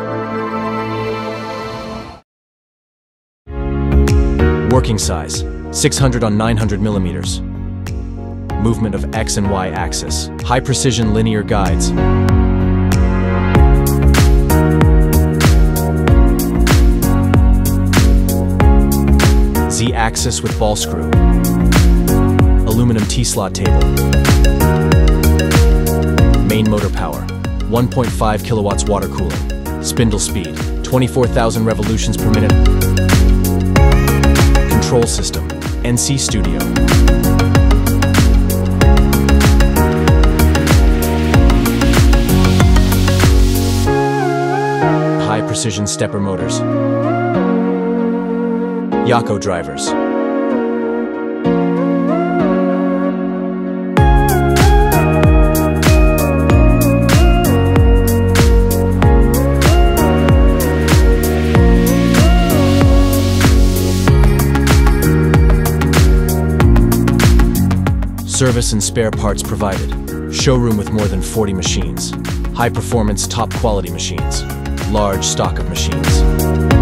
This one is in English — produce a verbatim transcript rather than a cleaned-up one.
Working size, six hundred on nine hundred millimeters. Movement of X and Y axis. High precision linear guides. Z axis with ball screw. Aluminum T-slot table. Main motor power, one point five kilowatts water cooling. Spindle speed, twenty-four thousand revolutions per minute. Control system, N C Studio. High precision stepper motors. Yaco drivers. Service and spare parts provided. Showroom with more than forty machines. High performance, top quality machines. Large stock of machines.